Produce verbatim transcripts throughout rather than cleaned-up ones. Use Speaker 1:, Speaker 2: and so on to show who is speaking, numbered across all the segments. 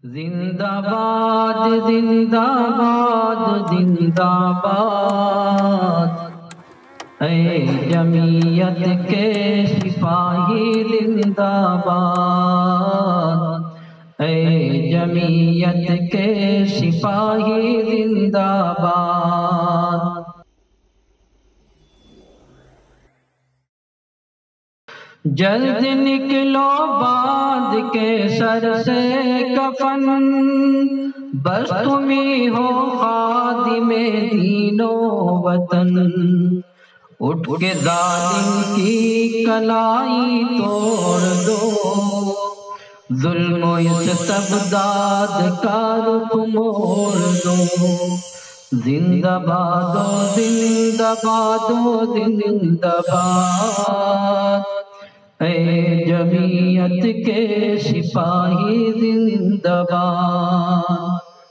Speaker 1: زندہ باد زندہ باد زندہ باد، اے جمعیت کے سپاہی زندہ باد، اے جمعیت کے سپاہی زندہ باد۔ جلد نکلو باندھ کے سر سے کفن، بس تمہیں ہو خادم دین و وطن۔ اٹھ کے ظالم کی کلائی توڑ دو، ظلم و استبداد کا رخ موڑ دو۔ زندہ بادو زندہ بادو زندہ باد، اے جمعیت کے سپاہی زندہ باد۔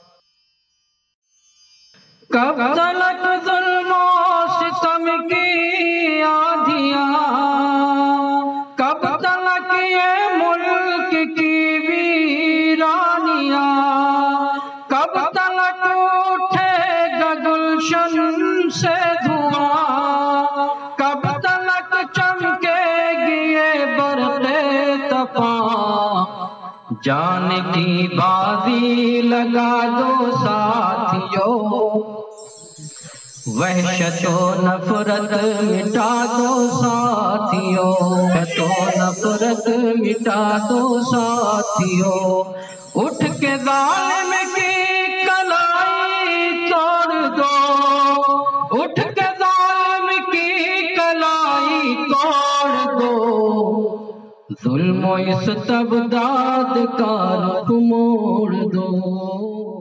Speaker 1: کب تلک ظلم و ستم کی آندھیاں، کب تلک یہ ملک کی ویرانیاں، کب تلک اٹھے گا گلشن سے دھواں، کب تلک چمکے گی یہ برق تپاں۔ جان کی بازی لگا دو ساتھیوں، وحشت و نفرت مٹا دو ساتھیوں، وحشت و نفرت مٹا دو ساتھیوں۔ اٹھ کے ظالم کی کلائی توڑ دو، اٹھ کے ظالم کی کلائی توڑ دو، ظلم و استبداد کا رخ موڑ دو۔